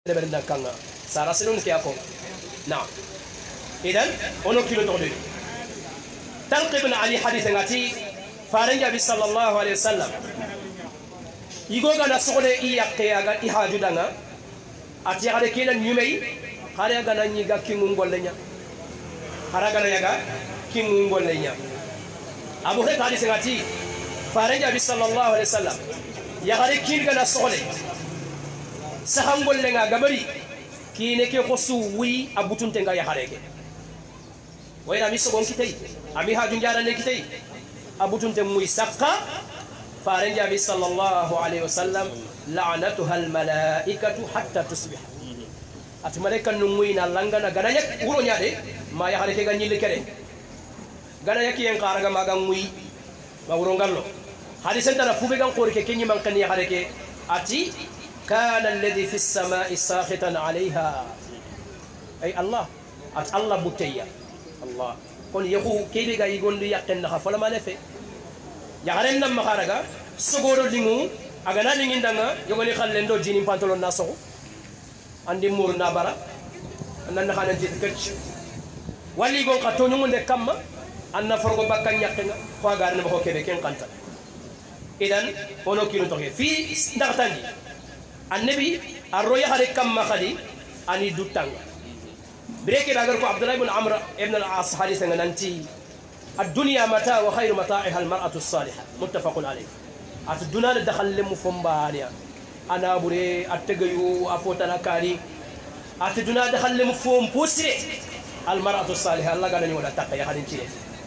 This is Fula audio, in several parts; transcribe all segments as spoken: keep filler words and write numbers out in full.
berna kanga sara selon ke ako na idan ono kilo to de talqib ibn ali hadith ngati faranja bi sallallahu alaihi wasallam igo gana sokole i yakke aga i hajudanga ati hade kila nyumei hare gana nyiga kingu ngollenya hara gana yaga kingu ngollenya abu hek hadith ngati faranja bi sallallahu alaihi wasallam ya hare kin gana sokole sahangol lenga gabari kine ke khosu wi abutunte nga ya hareke wayna mi sogon kitay ami ha junjara ne kitay abutunte muy sakka faranja bi sallallahu alaihi wasallam la'natuha al malaikatu hatta tusbih at malaika nu muy na langana gananya wuro nyaade ma ya hareke ga nyille kere gananya ki en qaraga maga muy ma wuro ngallo hadisen tara fube gan qorike kenyi man kan ya hareke ati كان الذي في السماء ساخطا عليها أي الله أت الله بتيا الله كون يخو كيبي غا يقول لي يقن خفلا ما نفي يغرن نم خارجا سغورو لينغو اغانا لينغ دانا يغولي خالن دو جيني بانتولون ناسو اندي مور نابارا نان خانا جي كتش والي غون خاتونو من كام ان فرغو باكا نياكنا خو غارن بخو كيبي كين كانتا اذن اونو كيلو توخي في ندختاندي النبي الرؤيا هذه كم مخدي أني دوتان بريك بعرفه عبد الله بن عمرو ابن العاص حديث عن أنتي الدنيا متاع وخير متاعها المرأة الصالحة متفق عليه الدنيا دخل لمفهوم بانيا أنا بري أتجيو أفوتنا كاري الدنيا دخل لمفهوم بوسري المرأة الصالحة الله قال لي ولا تقي هذين كذي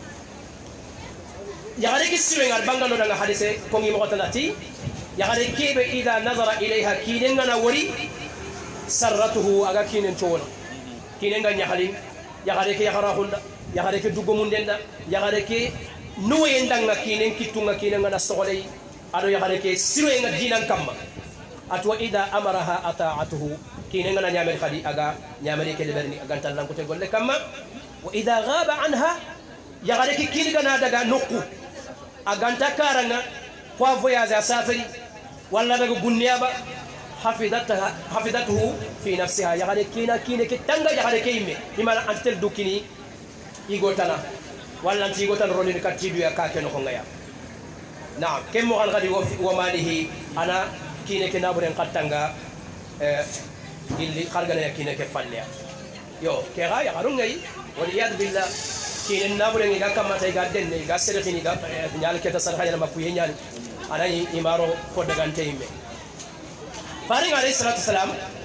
يا غريك السوين البانغلو دعنا حديثه كوني مقتنعتي يغاري كيب إذا نظر إليها كينن نوري سرته أغا كينن تونا كينن نيحالين يغاري كي يغراهون يغاري كي دوغومون دندا يغاري كي نوين دنگا كينن كيتونغا كينن نسولي أدو يغاري كي سيروين دينان كاما أتوا إذا أمرها أطاعته كينن نيامر خدي أغا نيامري كي لبرني أغا نتلان كتن قول كاما وإذا غاب عنها يغاري كي كينن نادغا نقو أغا نتكارنا kwa voyage safari wala daga gunniya ba hafidataha hafidatuhu fi nafsiha ya gade kina kine ke tanga ya gade kayme imana antel dukini igotana wala anti igotan rolini katidu ya ka ken ko ngaya naam kem mo gadi wa malihi ana kine ke naburen katanga eh illi khargana ya kine ke falle yo ke ga ya garun ngai wal iyad billah kine naburen ga kamata ga denne ga serekini ga nyal ke tasar hayal ma kuye nyal anani imaro ko dagante yimbe faring alayhi salatu wasalam